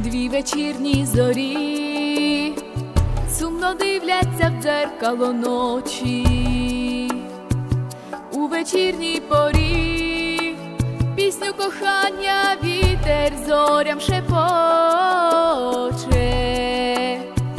Дві вечірні зорі сумно дивляться в дзеркало ночі. У вечірній порі пісню кохання вітер зорям шепоче.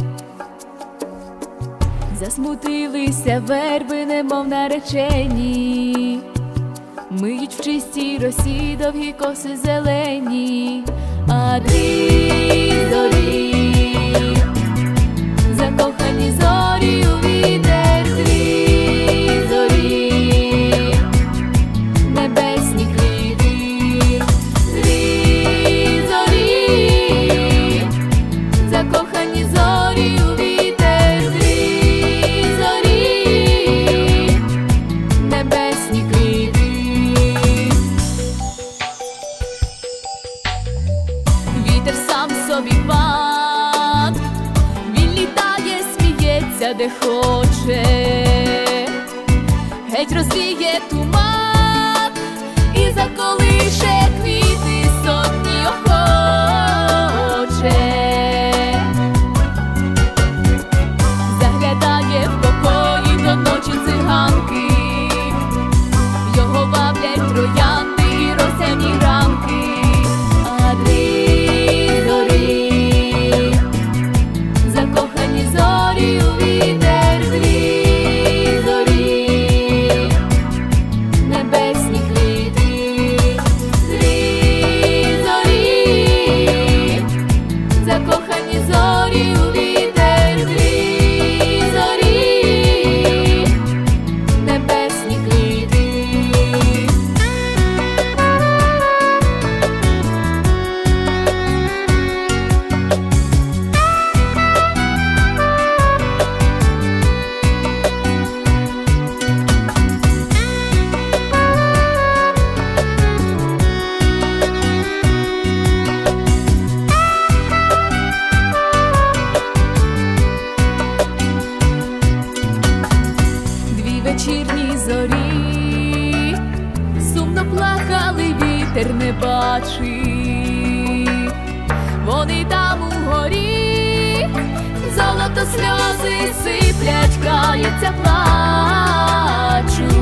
Засмутилися верби, немов наречені, миють в чистій росі довгі коси зелені. А дві зорі, закохані зорі у вітер, дві зорі, небесні квіти, дві зорі, закохані зорі у вітер, дві зорі, небесні квіти. Вітер сам собі пан, він літає, сміється, де хоче, геть розвіє туман і заколише квіти сотні охоче. Заглядає в покої до ночі циганки, його ваблять троянди і росяні ранки. А дві зорі, закохані зорі у вітер, дві зорі, небесні квіти, дві зорі, закохані зорі у вітер, дві зорі, небесні квіти. Дві вечірні зорі сумно плакали, вітер не бачив. Вони там угорі золото сльози сиплять, каються, плачуть.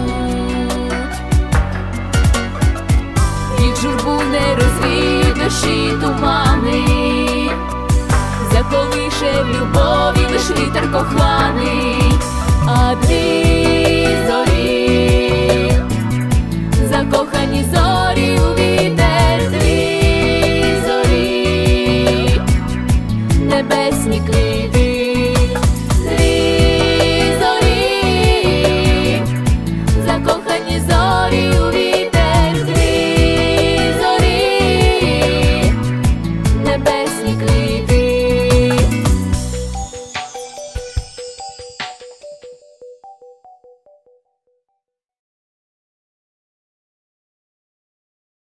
Їх журбу не розвіють дощі тумани, заколише в любові лиш вітер коханий. А дві